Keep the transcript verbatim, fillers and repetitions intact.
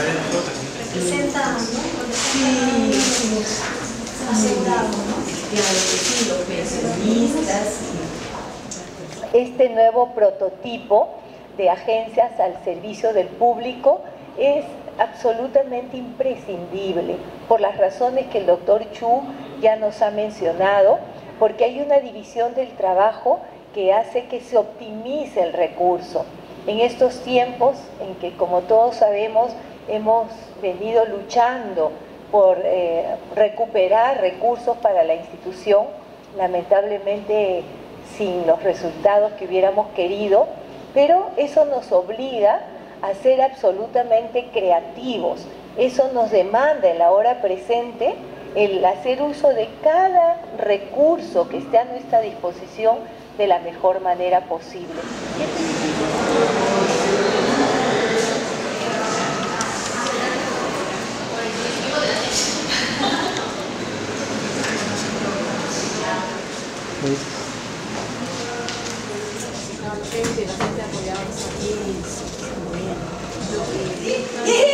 representan, ¿no? Sí, asegurado, ¿no? Claro que sí, los pensionistas. Este nuevo prototipo de agencias al servicio del público es absolutamente imprescindible por las razones que el doctor Chu ya nos ha mencionado, porque hay una división del trabajo que hace que se optimice el recurso. En estos tiempos en que, como todos sabemos, hemos venido luchando por eh, recuperar recursos para la institución, lamentablemente sin los resultados que hubiéramos querido, pero eso nos obliga a ser absolutamente creativos. Eso nos demanda en la hora presente el hacer uso de cada recurso que esté a nuestra disposición de la mejor manera posible. La gente apoyamos aquí.